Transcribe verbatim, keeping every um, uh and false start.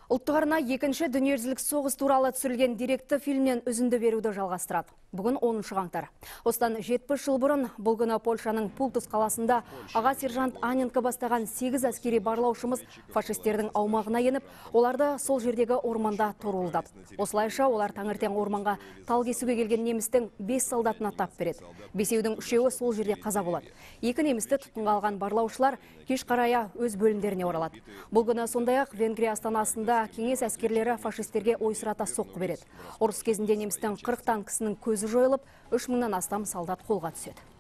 Ұлттық арна екінші дүниежүзілік соғыс туралы түсірілген деректі фильмнен үзінді беруді жалғастырады. Бүгін оныншы қаңтар. Осыдан жетпіс жыл бұрын бұл күні Польшаның Пултус қаласында аға сержант Аненко бастаған сегіз әскери барлаушымыз фашистердің аумағына еніп, оларды сол жердегі орманда торуылдады. Осылайша олар таңертең орманға тал кесуге келген немістің бес солдатына тап береді. Бесеудің үшеуі сол жерде қаза болады. Екі немісті тұтқынға алған барлаушылар кеш қарая өз бөлімдеріне оралады. Бұл күні сондай-ақ Венгрия астанасында кеңес әскерлері фашистерге ойсырата соққы береді. Ұрыс кезінде немістің қырық танкісінің көзі жойылып, үш мыңнан астам солдат қолға түседі.